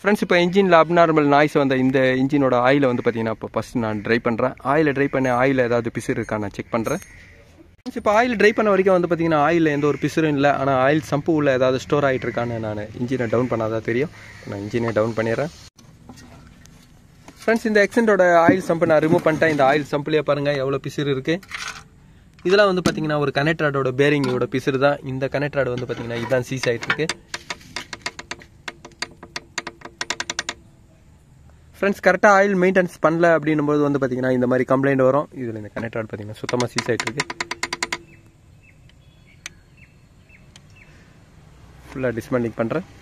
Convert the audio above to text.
Friends இப்போ இன்ஜினில் abnormal noise வந்த இந்த இன்ஜினோட ஆயிலை வந்து பார்த்தீங்கன்னா இப்போ ஃபஸ்ட்டு நான் ட்ரை பண்ணுறேன். ஆயிலை ட்ரை பண்ணி ஆயில் ஏதாவது பிசுறு இருக்கா நான் செக் பண்ணுறேன். இப்போ ஆயில் ட்ரை பண்ண வரைக்கும் வந்து பார்த்தீங்கன்னா ஆயிலில் எந்த ஒரு பிசுறும் இல்லை. ஆனால் ஆயில் சம்பு உள்ள ஏதாவது ஸ்டோர் ஆகிட்டு இருக்கான்னு நான் இன்ஜினை டவுன் பண்ணாதான் தெரியும். நான் இன்ஜினை டவுன் பண்ணிடுறேன். ஃப்ரெண்ட்ஸ் இந்த எக்ஸென்ட்டோட ஆயில் சம்பு நான் ரிமூவ் பண்ணிட்டேன். இந்த ஆயில் சம்புலேயே பாருங்கள் எவ்வளோ பிசுறு இருக்குது. இதெல்லாம் வந்து பார்த்தீங்கன்னா ஒரு கனெக்ட் ராடோட பேரிங்கோட பிசுறு தான். இந்த கனெக்ட் ராடு வந்து பார்த்தீங்கன்னா இதுதான் சீஸ் ஆகிட்டு இருக்கு. ஃப்ரெண்ட்ஸ் கரெக்டாக ஆயில் மெயின்டெனன்ஸ் பண்ணல அப்படின்னும்போது வந்து பார்த்தீங்கன்னா இந்த மாதிரி கம்ப்ளைண்ட் வரும். இதில் இந்த கனெக்ட் ராட் பார்த்தீங்கன்னா சுத்தமாக சீஸ் ஆகிட்டு இருக்கு. ஃபுல்லாக டிஸ்மேண்டிங் பண்ணுறேன்.